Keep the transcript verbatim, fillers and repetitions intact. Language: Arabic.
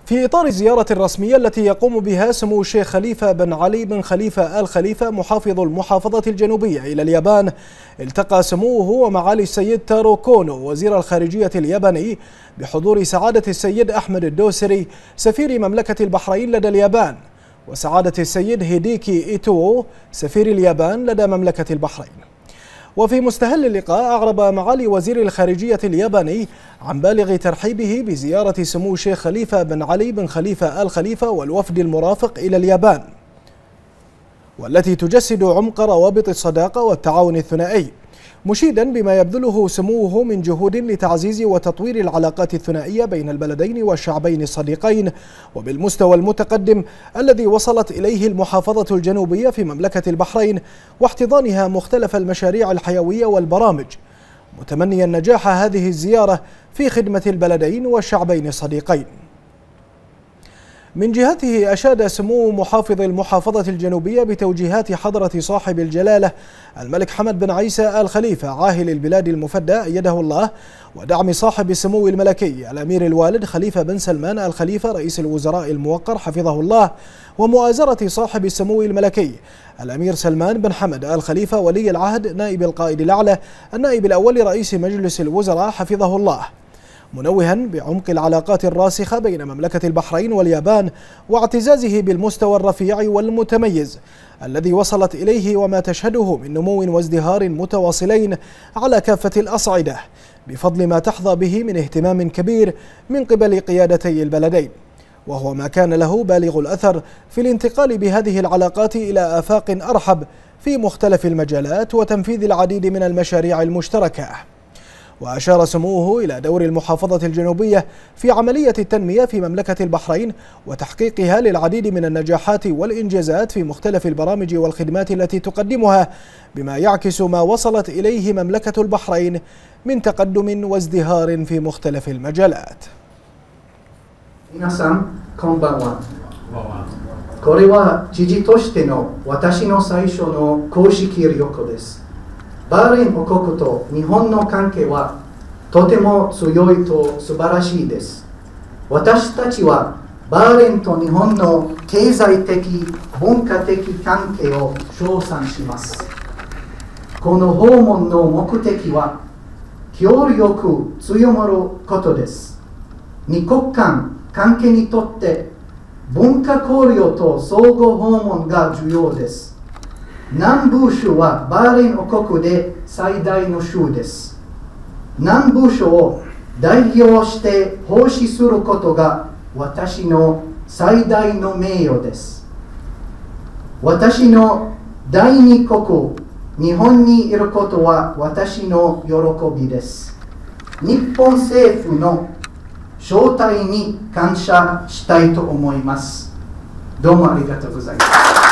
في إطار الزيارة الرسمية التي يقوم بها سمو الشيخ خليفة بن علي بن خليفة آل خليفة محافظ المحافظة الجنوبية إلى اليابان، التقى سموه ومعالي السيد تارو كونو وزير الخارجية الياباني بحضور سعادة السيد أحمد الدوسري سفير مملكة البحرين لدى اليابان، وسعادة السيد هيديكي إيتو سفير اليابان لدى مملكة البحرين. وفي مستهل اللقاء أعرب معالي وزير الخارجية الياباني عن بالغ ترحيبه بزيارة سمو الشيخ خليفة بن علي بن خليفة آل خليفة والوفد المرافق إلى اليابان، والتي تجسد عمق روابط الصداقة والتعاون الثنائي، مشيدا بما يبذله سموه من جهود لتعزيز وتطوير العلاقات الثنائية بين البلدين والشعبين الصديقين، وبالمستوى المتقدم الذي وصلت إليه المحافظة الجنوبية في مملكة البحرين، واحتضانها مختلف المشاريع الحيوية والبرامج، متمنيا نجاح هذه الزيارة في خدمة البلدين والشعبين الصديقين. من جهته أشاد سمو محافظ المحافظة الجنوبية بتوجيهات حضرة صاحب الجلالة الملك حمد بن عيسى آل خليفة عاهل البلاد المفدى أيده الله، ودعم صاحب السمو الملكي الأمير الوالد خليفة بن سلمان آل خليفة رئيس الوزراء الموقر حفظه الله، ومؤازرة صاحب السمو الملكي الأمير سلمان بن حمد آل خليفة ولي العهد نائب القائد الأعلى النائب الأول رئيس مجلس الوزراء حفظه الله، منوها بعمق العلاقات الراسخة بين مملكة البحرين واليابان واعتزازه بالمستوى الرفيع والمتميز الذي وصلت إليه وما تشهده من نمو وازدهار متواصلين على كافة الأصعدة بفضل ما تحظى به من اهتمام كبير من قبل قيادتي البلدين، وهو ما كان له بالغ الأثر في الانتقال بهذه العلاقات إلى آفاق أرحب في مختلف المجالات وتنفيذ العديد من المشاريع المشتركة. وأشار سموه إلى دور المحافظة الجنوبية في عملية التنمية في مملكة البحرين وتحقيقها للعديد من النجاحات والإنجازات في مختلف البرامج والخدمات التي تقدمها، بما يعكس ما وصلت إليه مملكة البحرين من تقدم وازدهار في مختلف المجالات. 皆さん、こんばんは。これは知事としての私の最初の公式旅行です。バーレーン王国と日本の関係はとても強いと素晴らしいです。私たちはバーレーンと日本の経済的、文化的関係を称賛します。この訪問の目的は協力強まることです。二国間関係にとって文化交流と相互訪問が重要です。南部州はバーレーン王国で最大の州です。南部州を代表して奉仕することが私の最大の名誉です。私の第二国、日本にいることは私の喜びです。日本政府の招待に感謝したいと思います。どうもありがとうございます。